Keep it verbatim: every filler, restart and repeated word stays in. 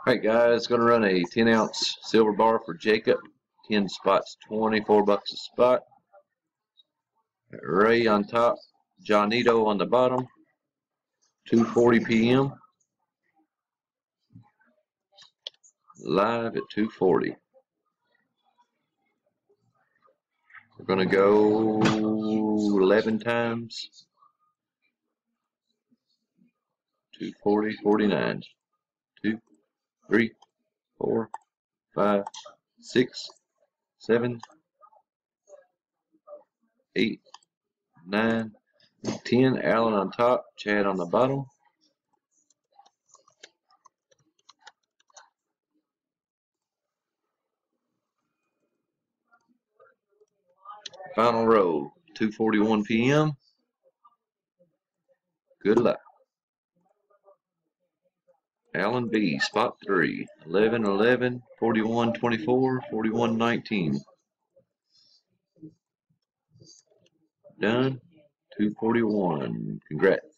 Alright guys, gonna run a ten ounce silver bar for Jacob. ten spots, twenty-four bucks a spot. Ray on top, Johnito on the bottom. two forty p m Live at two forty. We're gonna go eleven times. two forty, forty-nine. two, three, four, five, six, seven, eight, nine, ten. Alan on top, Chad on the bottom. Final row, two forty-one p m Good luck. Alan B, spot three. eleven, eleven, forty-one, twenty-four, forty-one, nineteen. Done. two forty-one. Congrats.